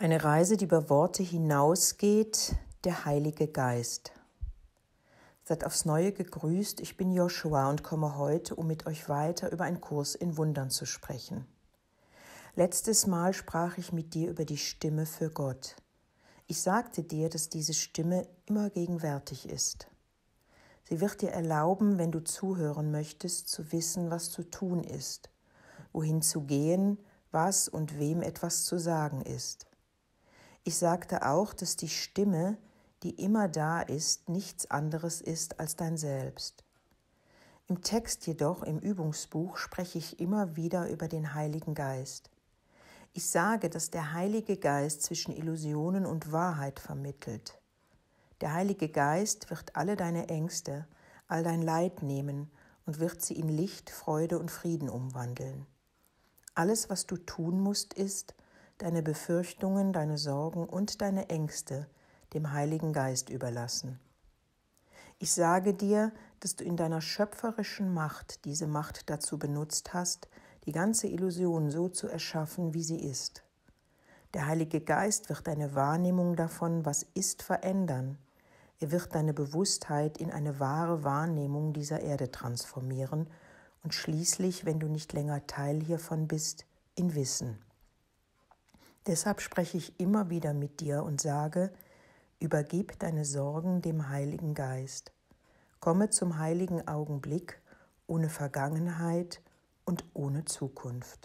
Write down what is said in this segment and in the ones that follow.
Eine Reise, die über Worte hinausgeht, der Heilige Geist. Seid aufs Neue gegrüßt, ich bin Joshua und komme heute, um mit euch weiter über einen Kurs in Wundern zu sprechen. Letztes Mal sprach ich mit dir über die Stimme für Gott. Ich sagte dir, dass diese Stimme immer gegenwärtig ist. Sie wird dir erlauben, wenn du zuhören möchtest, zu wissen, was zu tun ist, wohin zu gehen, was und wem etwas zu sagen ist. Ich sagte auch, dass die Stimme, die immer da ist, nichts anderes ist als dein Selbst. Im Text jedoch, im Übungsbuch, spreche ich immer wieder über den Heiligen Geist. Ich sage, dass der Heilige Geist zwischen Illusionen und Wahrheit vermittelt. Der Heilige Geist wird alle deine Ängste, all dein Leid nehmen und wird sie in Licht, Freude und Frieden umwandeln. Alles, was du tun musst, ist, deine Befürchtungen, deine Sorgen und deine Ängste dem Heiligen Geist überlassen. Ich sage dir, dass du in deiner schöpferischen Macht diese Macht dazu benutzt hast, die ganze Illusion so zu erschaffen, wie sie ist. Der Heilige Geist wird deine Wahrnehmung davon, was ist, verändern. Er wird deine Bewusstheit in eine wahre Wahrnehmung dieser Erde transformieren und schließlich, wenn du nicht länger Teil hiervon bist, in Wissen. Deshalb spreche ich immer wieder mit dir und sage, übergib deine Sorgen dem Heiligen Geist. Komme zum heiligen Augenblick, ohne Vergangenheit und ohne Zukunft.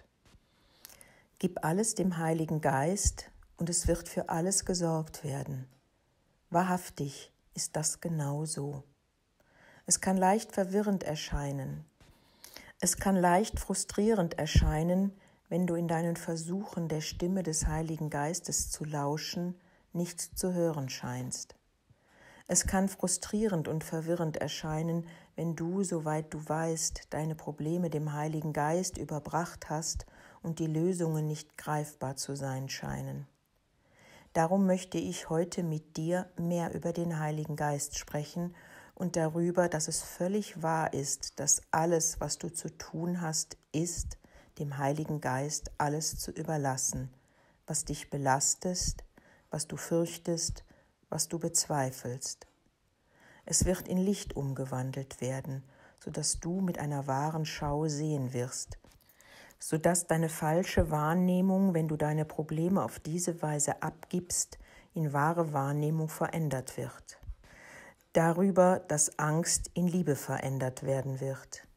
Gib alles dem Heiligen Geist und es wird für alles gesorgt werden. Wahrhaftig ist das genau so. Es kann leicht verwirrend erscheinen. Es kann leicht frustrierend erscheinen, wenn du in deinen Versuchen, der Stimme des Heiligen Geistes zu lauschen, nichts zu hören scheinst. Es kann frustrierend und verwirrend erscheinen, wenn du, soweit du weißt, deine Probleme dem Heiligen Geist überbracht hast und die Lösungen nicht greifbar zu sein scheinen. Darum möchte ich heute mit dir mehr über den Heiligen Geist sprechen und darüber, dass es völlig wahr ist, dass alles, was du zu tun hast, ist, dem Heiligen Geist alles zu überlassen, was dich belastet, was du fürchtest, was du bezweifelst. Es wird in Licht umgewandelt werden, sodass du mit einer wahren Schau sehen wirst, sodass deine falsche Wahrnehmung, wenn du deine Probleme auf diese Weise abgibst, in wahre Wahrnehmung verändert wird. Darüber, dass Angst in Liebe verändert werden wird.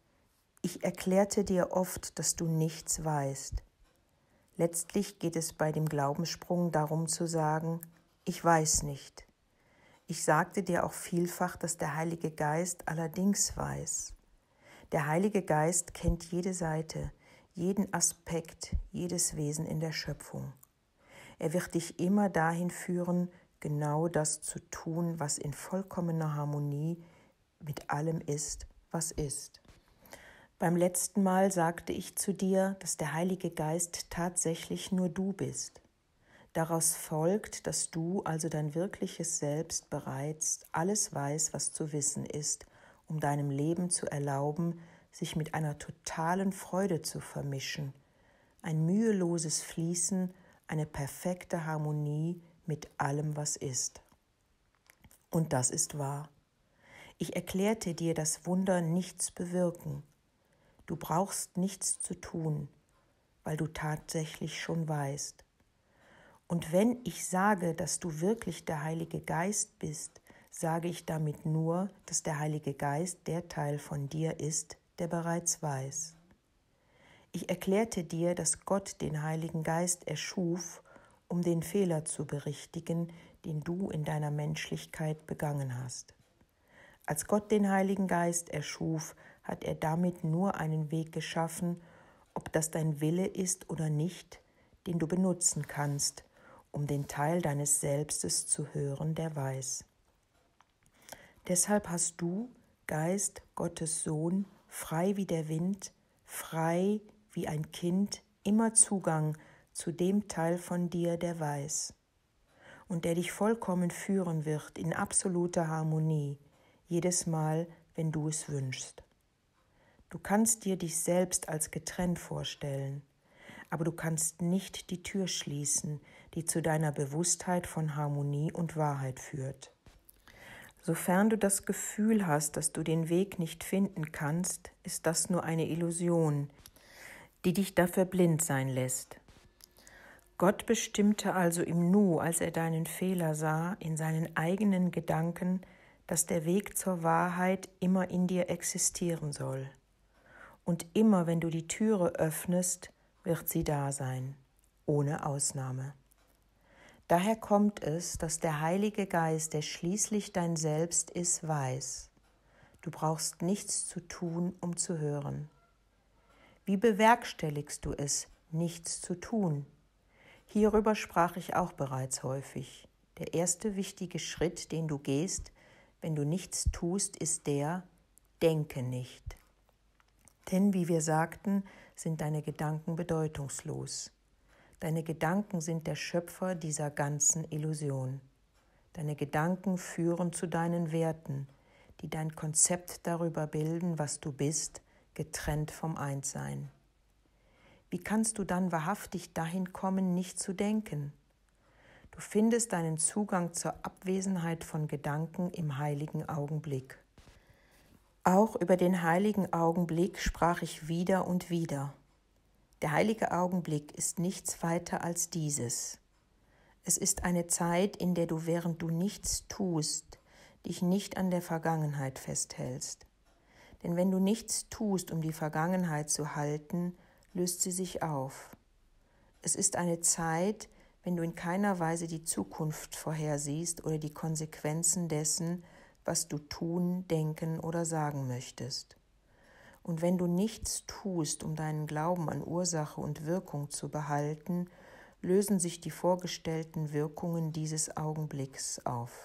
Ich erklärte dir oft, dass du nichts weißt. Letztlich geht es bei dem Glaubenssprung darum zu sagen, ich weiß nicht. Ich sagte dir auch vielfach, dass der Heilige Geist allerdings weiß. Der Heilige Geist kennt jede Seite, jeden Aspekt, jedes Wesen in der Schöpfung. Er wird dich immer dahin führen, genau das zu tun, was in vollkommener Harmonie mit allem ist, was ist. Beim letzten Mal sagte ich zu dir, dass der Heilige Geist tatsächlich nur du bist. Daraus folgt, dass du, also dein wirkliches Selbst, bereits alles weißt, was zu wissen ist, um deinem Leben zu erlauben, sich mit einer totalen Freude zu vermischen, ein müheloses Fließen, eine perfekte Harmonie mit allem, was ist. Und das ist wahr. Ich erklärte dir, dass Wunder nichts bewirken. Du brauchst nichts zu tun, weil du tatsächlich schon weißt. Und wenn ich sage, dass du wirklich der Heilige Geist bist, sage ich damit nur, dass der Heilige Geist der Teil von dir ist, der bereits weiß. Ich erklärte dir, dass Gott den Heiligen Geist erschuf, um den Fehler zu berichtigen, den du in deiner Menschlichkeit begangen hast. Als Gott den Heiligen Geist erschuf, hat er damit nur einen Weg geschaffen, ob das dein Wille ist oder nicht, den du benutzen kannst, um den Teil deines Selbstes zu hören, der weiß. Deshalb hast du, Geist, Gottes Sohn, frei wie der Wind, frei wie ein Kind, immer Zugang zu dem Teil von dir, der weiß und der dich vollkommen führen wird in absoluter Harmonie, jedes Mal, wenn du es wünschst. Du kannst dir dich selbst als getrennt vorstellen, aber du kannst nicht die Tür schließen, die zu deiner Bewusstheit von Harmonie und Wahrheit führt. Sofern du das Gefühl hast, dass du den Weg nicht finden kannst, ist das nur eine Illusion, die dich dafür blind sein lässt. Gott bestimmte also im Nu, als er deinen Fehler sah, in seinen eigenen Gedanken, dass der Weg zur Wahrheit immer in dir existieren soll. Und immer, wenn du die Türe öffnest, wird sie da sein, ohne Ausnahme. Daher kommt es, dass der Heilige Geist, der schließlich dein Selbst ist, weiß: Du brauchst nichts zu tun, um zu hören. Wie bewerkstelligst du es, nichts zu tun? Hierüber sprach ich auch bereits häufig. Der erste wichtige Schritt, den du gehst, wenn du nichts tust, ist der: Denke nicht. Denn, wie wir sagten, sind deine Gedanken bedeutungslos. Deine Gedanken sind der Schöpfer dieser ganzen Illusion. Deine Gedanken führen zu deinen Werten, die dein Konzept darüber bilden, was du bist, getrennt vom Einssein. Wie kannst du dann wahrhaftig dahin kommen, nicht zu denken? Du findest deinen Zugang zur Abwesenheit von Gedanken im heiligen Augenblick. Auch über den heiligen Augenblick sprach ich wieder und wieder. Der heilige Augenblick ist nichts weiter als dieses. Es ist eine Zeit, in der du, während du nichts tust, dich nicht an der Vergangenheit festhältst. Denn wenn du nichts tust, um die Vergangenheit zu halten, löst sie sich auf. Es ist eine Zeit, wenn du in keiner Weise die Zukunft vorhersiehst oder die Konsequenzen dessen, was du tun, denken oder sagen möchtest. Und wenn du nichts tust, um deinen Glauben an Ursache und Wirkung zu behalten, lösen sich die vorgestellten Wirkungen dieses Augenblicks auf.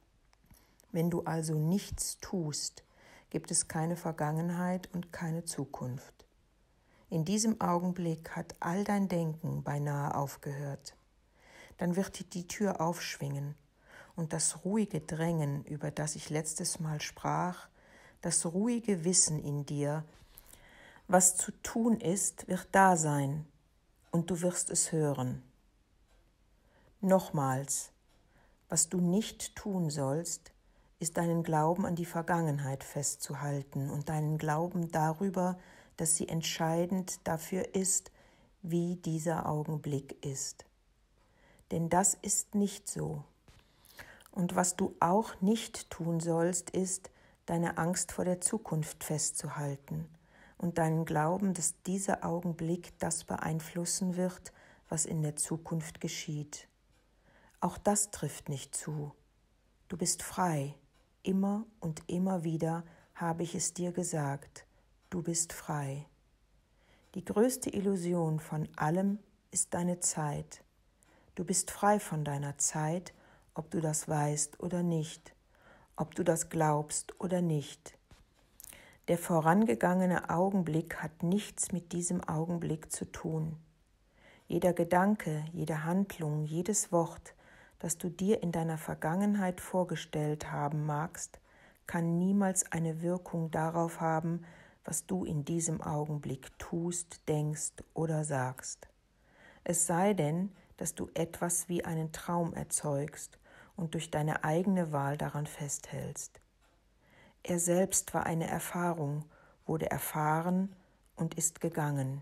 Wenn du also nichts tust, gibt es keine Vergangenheit und keine Zukunft. In diesem Augenblick hat all dein Denken beinahe aufgehört. Dann wird die Tür aufschwingen und das ruhige Drängen, über das ich letztes Mal sprach, das ruhige Wissen in dir, was zu tun ist, wird da sein und du wirst es hören. Nochmals, was du nicht tun sollst, ist deinen Glauben an die Vergangenheit festzuhalten und deinen Glauben darüber, dass sie entscheidend dafür ist, wie dieser Augenblick ist. Denn das ist nicht so. Und was du auch nicht tun sollst, ist, deine Angst vor der Zukunft festzuhalten und deinen Glauben, dass dieser Augenblick das beeinflussen wird, was in der Zukunft geschieht. Auch das trifft nicht zu. Du bist frei. Immer und immer wieder habe ich es dir gesagt. Du bist frei. Die größte Illusion von allem ist deine Zeit. Du bist frei von deiner Zeit, ob du das weißt oder nicht, ob du das glaubst oder nicht. Der vorangegangene Augenblick hat nichts mit diesem Augenblick zu tun. Jeder Gedanke, jede Handlung, jedes Wort, das du dir in deiner Vergangenheit vorgestellt haben magst, kann niemals eine Wirkung darauf haben, was du in diesem Augenblick tust, denkst oder sagst. Es sei denn, dass du etwas wie einen Traum erzeugst und durch deine eigene Wahl daran festhältst. Er selbst war eine Erfahrung, wurde erfahren und ist gegangen.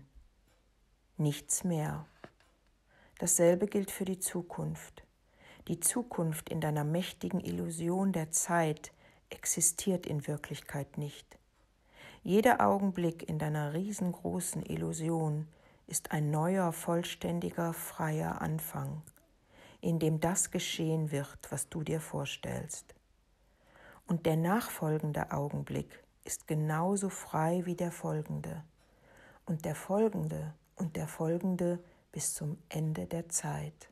Nichts mehr. Dasselbe gilt für die Zukunft. Die Zukunft in deiner mächtigen Illusion der Zeit existiert in Wirklichkeit nicht. Jeder Augenblick in deiner riesengroßen Illusion ist ein neuer, vollständiger, freier Anfang, in dem das geschehen wird, was du dir vorstellst. Und der nachfolgende Augenblick ist genauso frei wie der folgende. Und der folgende und der folgende bis zum Ende der Zeit.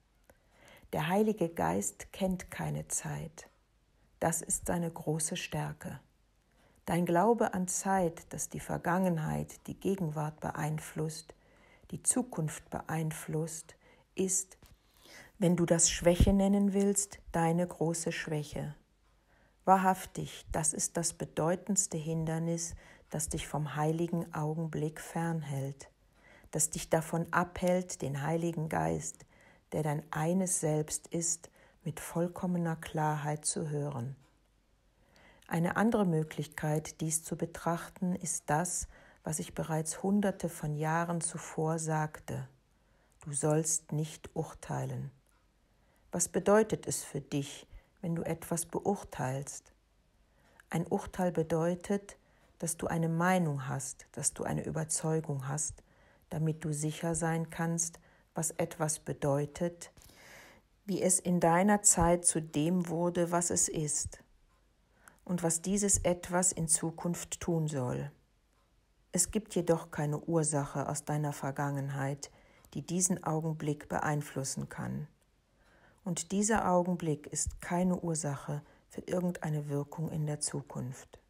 Der Heilige Geist kennt keine Zeit. Das ist seine große Stärke. Dein Glaube an Zeit, dass die Vergangenheit die Gegenwart beeinflusst, die Zukunft beeinflusst, ist, wenn du das Schwäche nennen willst, deine große Schwäche. Wahrhaftig, das ist das bedeutendste Hindernis, das dich vom heiligen Augenblick fernhält. das dich davon abhält, den Heiligen Geist, der dein eines Selbst ist, mit vollkommener Klarheit zu hören. Eine andere Möglichkeit, dies zu betrachten, ist das, was ich bereits Hunderte von Jahren zuvor sagte: Du sollst nicht urteilen. Was bedeutet es für dich, wenn du etwas beurteilst? Ein Urteil bedeutet, dass du eine Meinung hast, dass du eine Überzeugung hast, damit du sicher sein kannst, was etwas bedeutet, wie es in deiner Zeit zu dem wurde, was es ist, und was dieses Etwas in Zukunft tun soll. Es gibt jedoch keine Ursache aus deiner Vergangenheit, die diesen Augenblick beeinflussen kann. Und dieser Augenblick ist keine Ursache für irgendeine Wirkung in der Zukunft.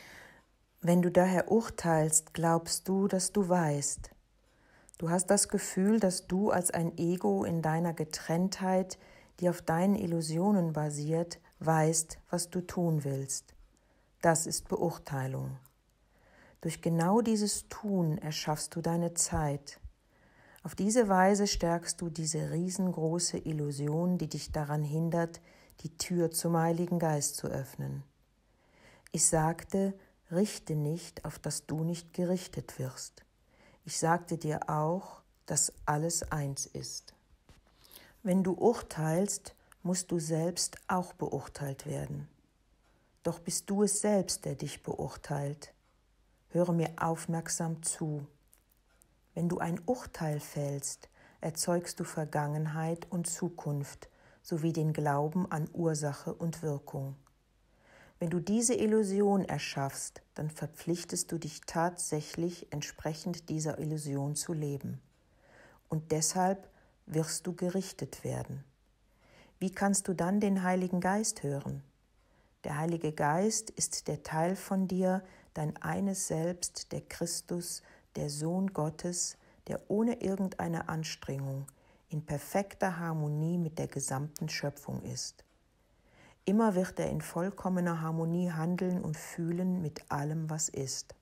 Wenn du daher urteilst, glaubst du, dass du weißt. Du hast das Gefühl, dass du als ein Ego in deiner Getrenntheit, die auf deinen Illusionen basiert, weißt, was du tun willst. Das ist Beurteilung. Durch genau dieses Tun erschaffst du deine Zeit. Auf diese Weise stärkst du diese riesengroße Illusion, die dich daran hindert, die Tür zum Heiligen Geist zu öffnen. Ich sagte, richte nicht, auf dass du nicht gerichtet wirst. Ich sagte dir auch, dass alles eins ist. Wenn du urteilst, musst du selbst auch beurteilt werden. Doch bist du es selbst, der dich beurteilt. Höre mir aufmerksam zu. Wenn du ein Urteil fällst, erzeugst du Vergangenheit und Zukunft sowie den Glauben an Ursache und Wirkung. Wenn du diese Illusion erschaffst, dann verpflichtest du dich tatsächlich, entsprechend dieser Illusion zu leben. Und deshalb wirst du gerichtet werden. Wie kannst du dann den Heiligen Geist hören? Der Heilige Geist ist der Teil von dir, dein eines Selbst, der Christus, der Sohn Gottes, der ohne irgendeine Anstrengung in perfekter Harmonie mit der gesamten Schöpfung ist. Immer wird er in vollkommener Harmonie handeln und fühlen mit allem, was ist.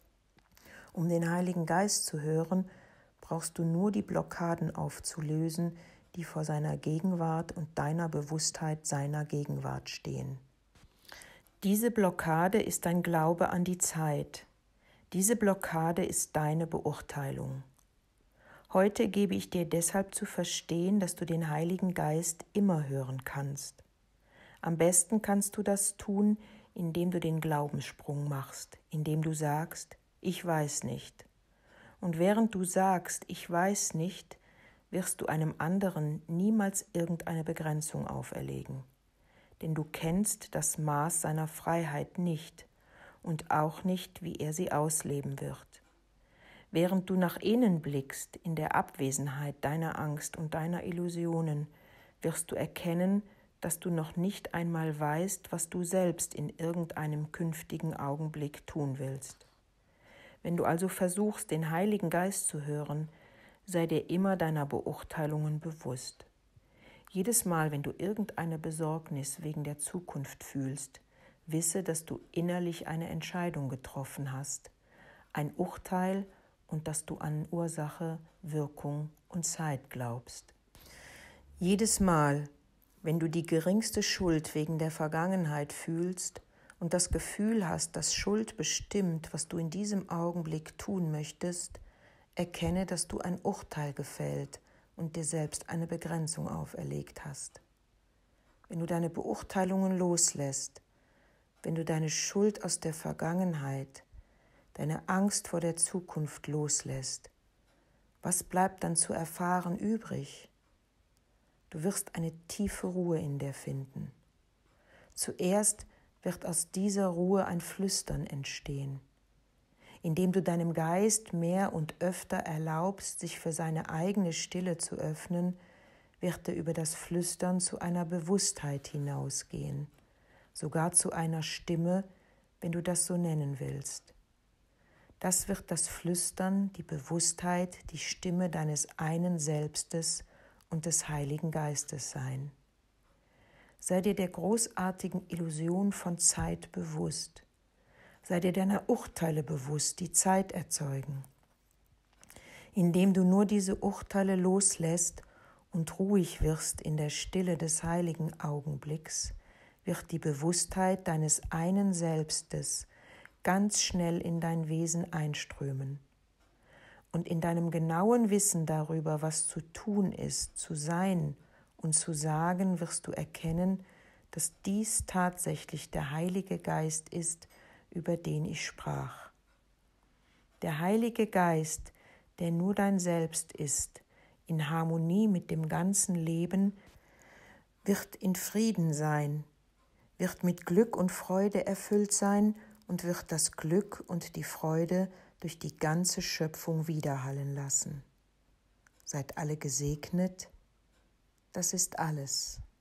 Um den Heiligen Geist zu hören, brauchst du nur die Blockaden aufzulösen, die vor seiner Gegenwart und deiner Bewusstheit seiner Gegenwart stehen. Diese Blockade ist dein Glaube an die Zeit. Diese Blockade ist deine Beurteilung. Heute gebe ich dir deshalb zu verstehen, dass du den Heiligen Geist immer hören kannst. Am besten kannst du das tun, indem du den Glaubenssprung machst, indem du sagst, ich weiß nicht. Und während du sagst, ich weiß nicht, wirst du einem anderen niemals irgendeine Begrenzung auferlegen. Denn du kennst das Maß seiner Freiheit nicht und auch nicht, wie er sie ausleben wird. Während du nach innen blickst, in der Abwesenheit deiner Angst und deiner Illusionen, wirst du erkennen, dass du noch nicht einmal weißt, was du selbst in irgendeinem künftigen Augenblick tun willst. Wenn du also versuchst, den Heiligen Geist zu hören, sei dir immer deiner Beurteilungen bewusst. Jedes Mal, wenn du irgendeine Besorgnis wegen der Zukunft fühlst, wisse, dass du innerlich eine Entscheidung getroffen hast, ein Urteil und dass du an Ursache, Wirkung und Zeit glaubst. Jedes Mal, wenn du die geringste Schuld wegen der Vergangenheit fühlst und das Gefühl hast, dass Schuld bestimmt, was du in diesem Augenblick tun möchtest, erkenne, dass du ein Urteil gefällt und dir selbst eine Begrenzung auferlegt hast. Wenn du deine Beurteilungen loslässt, wenn du deine Schuld aus der Vergangenheit, deine Angst vor der Zukunft loslässt, was bleibt dann zu erfahren übrig? Du wirst eine tiefe Ruhe in dir finden. Zuerst wird aus dieser Ruhe ein Flüstern entstehen. Indem du deinem Geist mehr und öfter erlaubst, sich für seine eigene Stille zu öffnen, wird er über das Flüstern zu einer Bewusstheit hinausgehen, sogar zu einer Stimme, wenn du das so nennen willst. Das wird das Flüstern, die Bewusstheit, die Stimme deines einen Selbstes und des Heiligen Geistes sein. Sei dir der großartigen Illusion von Zeit bewusst. Sei dir deiner Urteile bewusst, die Zeit erzeugen. Indem du nur diese Urteile loslässt und ruhig wirst in der Stille des heiligen Augenblicks, wird die Bewusstheit deines einen Selbstes ganz schnell in dein Wesen einströmen. Und in deinem genauen Wissen darüber, was zu tun ist, zu sein und zu sagen, wirst du erkennen, dass dies tatsächlich der Heilige Geist ist, über den ich sprach. Der Heilige Geist, der nur dein Selbst ist, in Harmonie mit dem ganzen Leben, wird in Frieden sein, wird mit Glück und Freude erfüllt sein und wird das Glück und die Freude durch die ganze Schöpfung widerhallen lassen. Seid alle gesegnet, das ist alles.